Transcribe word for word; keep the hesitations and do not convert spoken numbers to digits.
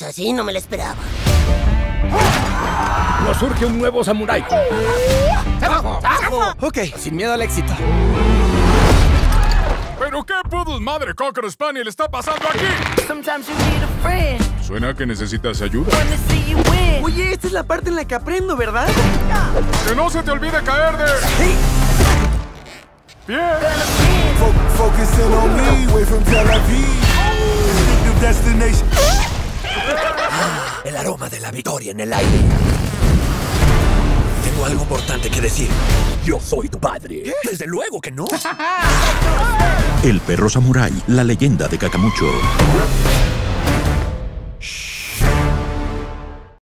Esa sí no me la esperaba. Nos surge un nuevo samurái. ¡Abajo! ¡Abajo! Ok, sin miedo al éxito. ¿Pero qué putos madre Cocker Spaniel está pasando aquí? Suena que necesitas ayuda. Oye, esta es la parte en la que aprendo, ¿verdad? ¡Que no se te olvide caer de... ¡Hey! ¡Bien! Focusing on me, way from Tel Aviv. Distinctive destination. El aroma de la victoria en el aire. Tengo algo importante que decir. Yo soy tu padre. ¿Qué? Desde luego que no. El perro samurái, la leyenda de Kakamucho.